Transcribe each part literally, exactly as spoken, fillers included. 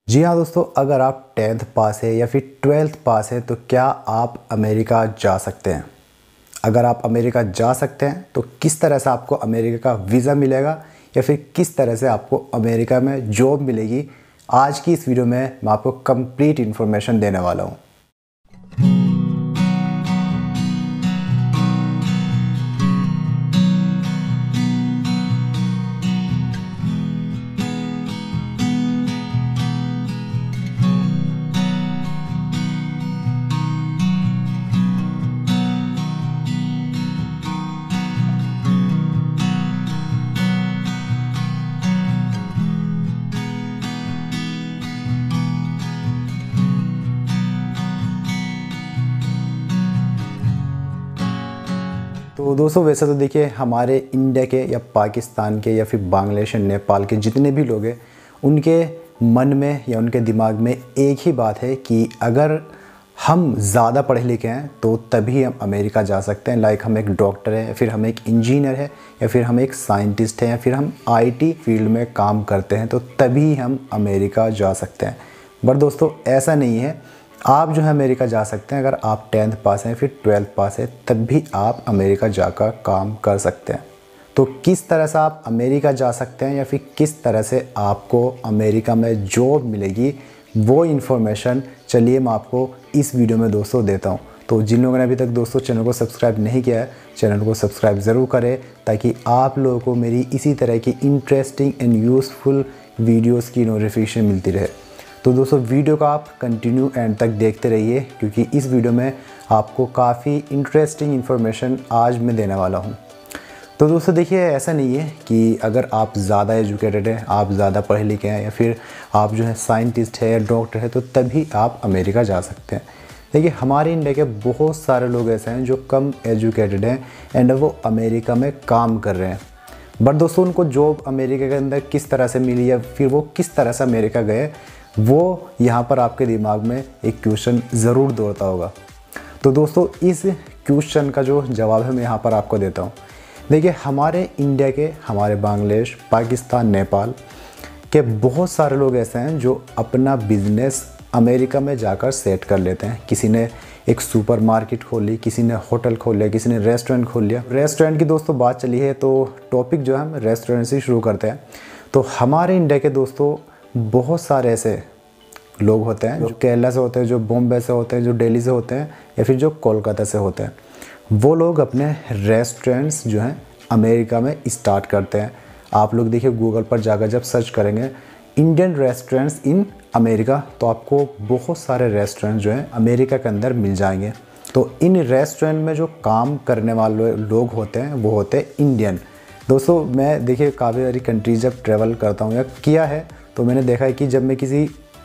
जी हाँ दोस्तों, अगर आप टेंथ पास है या फिर ट्वेल्थ पास है तो क्या आप अमेरिका जा सकते हैं। अगर आप अमेरिका जा सकते हैं तो किस तरह से आपको अमेरिका का वीज़ा मिलेगा या फिर किस तरह से आपको अमेरिका में जॉब मिलेगी, आज की इस वीडियो में मैं आपको कंप्लीट इन्फॉर्मेशन देने वाला हूँ। तो दोस्तों वैसे तो देखिए, हमारे इंडिया के या पाकिस्तान के या फिर बांग्लादेश नेपाल के जितने भी लोग हैं, उनके मन में या उनके दिमाग में एक ही बात है कि अगर हम ज़्यादा पढ़े लिखे हैं तो तभी हम अमेरिका जा सकते हैं। लाइक हम एक डॉक्टर है, या फिर हम एक इंजीनियर है, या फिर हम एक साइंटिस्ट हैं, या फिर हम आईटी फील्ड में काम करते हैं तो तभी हम अमेरिका जा सकते हैं। बट दोस्तों ऐसा नहीं है। आप जो है अमेरिका जा सकते हैं अगर आप टेंथ पास हैं फिर ट्वेल्थ पास है, तब भी आप अमेरिका जाकर काम कर सकते हैं। तो किस तरह से आप अमेरिका जा सकते हैं या फिर किस तरह से आपको अमेरिका में जॉब मिलेगी, वो इन्फॉर्मेशन चलिए मैं आपको इस वीडियो में दोस्तों देता हूँ। तो जिन लोगों ने अभी तक दोस्तों चैनल को सब्सक्राइब नहीं किया है, चैनल को सब्सक्राइब ज़रूर करें ताकि आप लोगों को मेरी इसी तरह की इंटरेस्टिंग एंड यूज़फुल वीडियोज़ की नोटिफिकेशन मिलती रहे। तो दोस्तों वीडियो को आप कंटिन्यू एंड तक देखते रहिए, क्योंकि इस वीडियो में आपको काफ़ी इंटरेस्टिंग इन्फॉर्मेशन आज मैं देने वाला हूं। तो दोस्तों देखिए, ऐसा नहीं है कि अगर आप ज़्यादा एजुकेटेड हैं, आप ज़्यादा पढ़े लिखे हैं, या फिर आप जो है साइंटिस्ट है या डॉक्टर है तो तभी आप अमेरिका जा सकते हैं। देखिए, हमारे इंडिया के बहुत सारे लोग ऐसे हैं जो कम एजुकेटेड हैं एंड वो अमेरिका में काम कर रहे हैं। बट दोस्तों उनको जॉब अमेरिका के अंदर किस तरह से मिली या फिर वो किस तरह से अमेरिका गए, वो यहाँ पर आपके दिमाग में एक क्वेश्चन ज़रूर दौड़ता होगा। तो दोस्तों इस क्वेश्चन का जो जवाब है मैं यहाँ पर आपको देता हूँ। देखिए, हमारे इंडिया के, हमारे बांग्लादेश, पाकिस्तान, नेपाल के बहुत सारे लोग ऐसे हैं जो अपना बिजनेस अमेरिका में जाकर सेट कर लेते हैं। किसी ने एक सुपर मार्केट खोल ली, किसी ने होटल खोल लिया, किसी ने रेस्टोरेंट खोल लिया। रेस्टोरेंट की दोस्तों बात चली है तो टॉपिक जो है हम रेस्टोरेंट से शुरू करते हैं। तो हमारे इंडिया के दोस्तों बहुत सारे ऐसे लोग होते हैं जो केरला से होते हैं, जो बॉम्बे से होते हैं, जो दिल्ली से होते हैं, या फिर जो कोलकाता से होते हैं। वो लोग अपने रेस्टोरेंट्स जो हैं अमेरिका में स्टार्ट करते हैं। आप लोग देखिए, गूगल पर जाकर जब सर्च करेंगे इंडियन रेस्टोरेंट्स इन अमेरिका तो आपको बहुत सारे रेस्टोरेंट जो हैं अमेरिका के अंदर मिल जाएंगे। तो इन रेस्टोरेंट में जो काम करने वाले लोग होते हैं वो होते हैं इंडियन। दोस्तों मैं देखिए काफ़ी सारी कंट्रीज जब ट्रैवल करता हूँ या किया है तो मैंने देखा है कि जब मैं किसी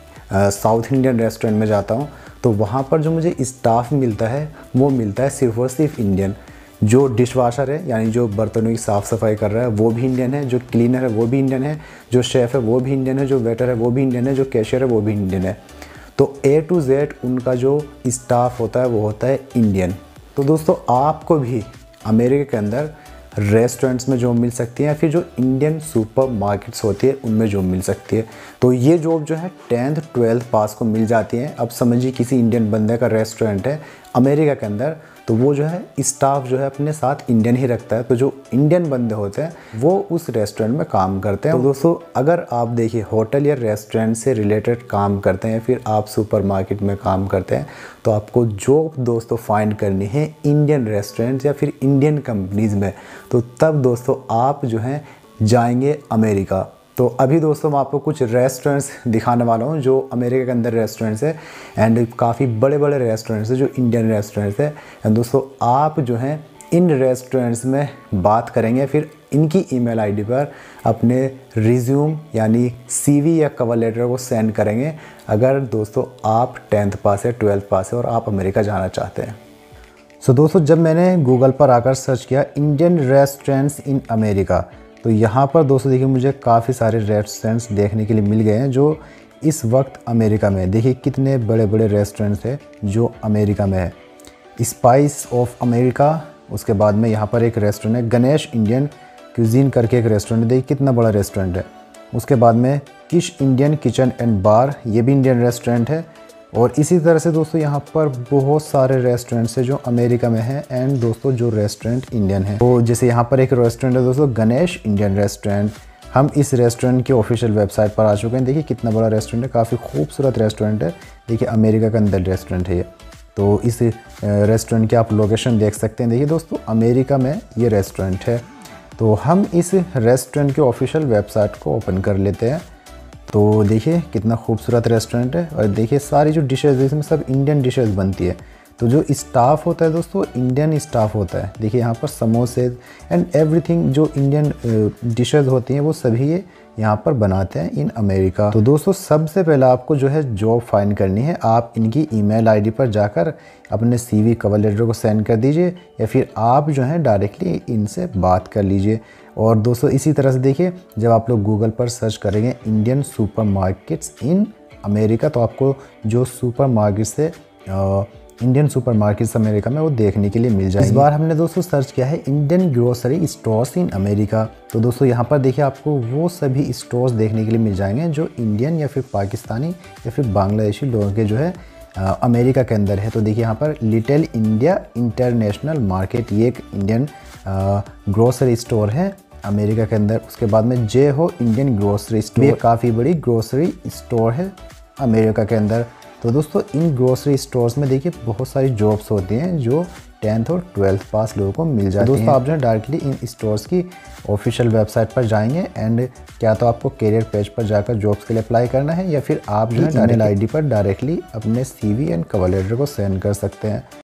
साउथ इंडियन रेस्टोरेंट में जाता हूँ तो वहाँ पर जो मुझे स्टाफ मिलता है वो मिलता है सिर्फ और सिर्फ इंडियन। जो डिशवाशर है यानी जो बर्तनों की साफ़ सफाई कर रहा है वो भी इंडियन है, जो क्लीनर है वो भी इंडियन है, जो शेफ़ है वो भी इंडियन है, जो वेटर है वो भी इंडियन है, जो कैशियर है वो भी इंडियन है। तो ए टू जेड उनका जो स्टाफ होता है वो होता है इंडियन। तो दोस्तों आपको भी अमेरिका के अंदर रेस्टोरेंट्स में जॉब मिल सकती है या फिर जो इंडियन सुपर मार्केट्स होती है उनमें जॉब मिल सकती है। तो ये जॉब जो है टेंथ ट्वेल्थ पास को मिल जाती है। अब समझिए किसी इंडियन बंदे का रेस्टोरेंट है अमेरिका के अंदर, तो वो जो है स्टाफ जो है अपने साथ इंडियन ही रखता है। तो जो इंडियन बंदे होते हैं वो उस रेस्टोरेंट में काम करते हैं। तो दोस्तों अगर आप देखिए होटल या रेस्टोरेंट से रिलेटेड काम करते हैं, फिर आप सुपर मार्केट में काम करते हैं, तो आपको जॉब दोस्तों फाइंड करनी है इंडियन रेस्टोरेंट या फिर इंडियन कंपनीज़ में। तो तब दोस्तों आप जो हैं जाएंगे अमेरिका। तो अभी दोस्तों मैं आपको कुछ रेस्टोरेंट्स दिखाने वाला हूँ जो अमेरिका के अंदर रेस्टोरेंट्स है एंड काफ़ी बड़े बड़े रेस्टोरेंट्स है जो इंडियन रेस्टोरेंट्स है। एंड दोस्तों आप जो हैं इन रेस्टोरेंट्स में बात करेंगे, फिर इनकी ईमेल आईडी पर अपने रिज्यूम यानी सीवी या कवर लेटर को सेंड करेंगे अगर दोस्तों आप टेंथ पास है, ट्वेल्थ पास है और आप अमेरिका जाना चाहते हैं। सो so, दोस्तों जब मैंने गूगल पर आकर सर्च किया इंडियन रेस्टोरेंट्स इन अमेरिका, तो यहाँ पर दोस्तों देखिए मुझे काफ़ी सारे रेस्टोरेंट्स देखने के लिए मिल गए हैं जो इस वक्त अमेरिका में। देखिए कितने बड़े बड़े रेस्टोरेंट्स हैं जो अमेरिका में है। स्पाइस ऑफ अमेरिका, उसके बाद में यहाँ पर एक रेस्टोरेंट है गणेश इंडियन क्यूजीन करके एक रेस्टोरेंट है। देखिए कितना बड़ा रेस्टोरेंट है। उसके बाद में किश इंडियन किचन एंड बार, ये भी इंडियन रेस्टोरेंट है। और इसी तरह से दोस्तों यहाँ पर बहुत सारे रेस्टोरेंट्स हैं जो अमेरिका में हैं एंड दोस्तों जो रेस्टोरेंट इंडियन है। तो जैसे यहाँ पर एक रेस्टोरेंट है दोस्तों, गणेश इंडियन रेस्टोरेंट। हम इस रेस्टोरेंट की ऑफिशियल वेबसाइट पर आ चुके हैं। देखिए कितना बड़ा रेस्टोरेंट है, काफ़ी खूबसूरत रेस्टोरेंट है। देखिए अमेरिका के अंदर रेस्टोरेंट है ये। तो इस रेस्टोरेंट की आप लोकेशन देख सकते हैं। देखिए दोस्तों अमेरिका में ये रेस्टोरेंट है। तो हम इस रेस्टोरेंट के ऑफिशियल वेबसाइट को ओपन कर लेते हैं। तो देखिए कितना खूबसूरत रेस्टोरेंट है और देखिए सारी जो डिशेज़ इसमें सब इंडियन डिशेज़ बनती है। तो जो स्टाफ होता है दोस्तों इंडियन स्टाफ होता है। देखिए यहाँ पर समोसे एंड एवरीथिंग जो इंडियन डिशेज़ होती हैं वो सभी ये यहाँ पर बनाते हैं इन अमेरिका। तो दोस्तों सबसे पहले आपको जो है जॉब फाइंड करनी है। आप इनकी ईमेल आईडी पर जाकर अपने सीवी कवर लेटर को सेंड कर दीजिए या फिर आप जो है डायरेक्टली इनसे बात कर लीजिए। और दोस्तों इसी तरह से देखिए जब आप लोग गूगल पर सर्च करेंगे इंडियन सुपरमार्केट्स इन अमेरिका तो आपको जो सुपरमार्केट्स है इंडियन सुपरमार्केट्स अमेरिका में वो देखने के लिए मिल जाएगी। इस बार हमने दोस्तों सर्च किया है Indian grocery stores in America. तो दोस्तों यहाँ पर देखिए आपको वो सभी स्टोर्स देखने के लिए मिल जाएंगे जो इंडियन या फिर पाकिस्तानी या फिर बांग्लादेशी लोगों के जो है आ, अमेरिका के अंदर है। तो देखिए यहाँ पर लिटिल इंडिया इंटरनेशनल मार्केट, ये एक इंडियन ग्रोसरी स्टोर है अमेरिका के अंदर। उसके बाद में जे हो इंडियन ग्रोसरी स्टोर, ये काफ़ी बड़ी ग्रोसरी स्टोर है अमेरिका के अंदर। तो दोस्तों इन ग्रोसरी स्टोर्स में देखिए बहुत सारी जॉब्स होती हैं जो टेंथ और ट्वेल्थ पास लोगों को मिल जाती हैं। दोस्तों आप जो है डायरेक्टली इन स्टोर्स की ऑफिशियल वेबसाइट पर जाएंगे एंड क्या तो आपको करियर पेज पर जाकर जॉब्स के लिए अप्लाई करना है या फिर आप जो है ईमेल आईडी पर डायरेक्टली अपने सीवी एंड कवर लेटर को सेंड कर सकते हैं।